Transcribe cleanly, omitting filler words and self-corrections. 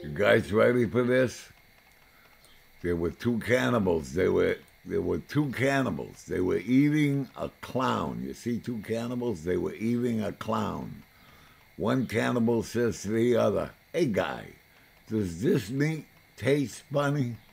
You guys ready for this? There were two cannibals. There were two cannibals. They were eating a clown. You see two cannibals? They were eating a clown. One cannibal says to the other, "Hey guy, does this meat taste funny?"